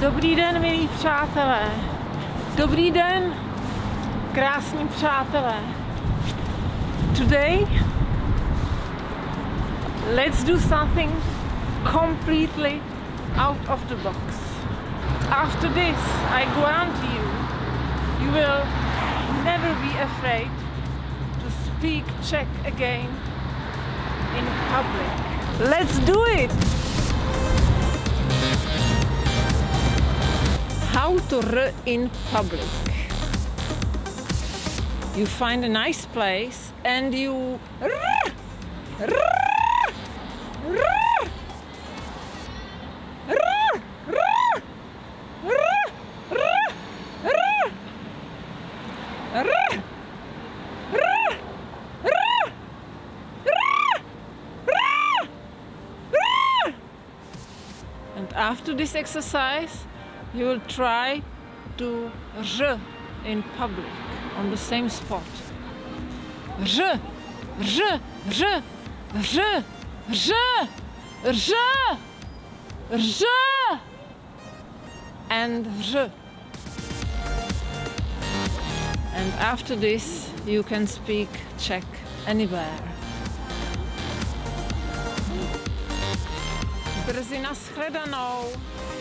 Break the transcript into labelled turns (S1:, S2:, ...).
S1: Dobrý den, milí přátelé. Dobrý den, krásní přátelé. Today, let's do something completely out of the box. After this, I guarantee you, you will never be afraid to speak Czech again in public. Let's do it! How to r in public. You find a nice place and you and after this exercise you will try to r in public on the same spot. R, r, r, r, r, r, r, and r. And after this you can speak Czech anywhere. Brzy nashledanou.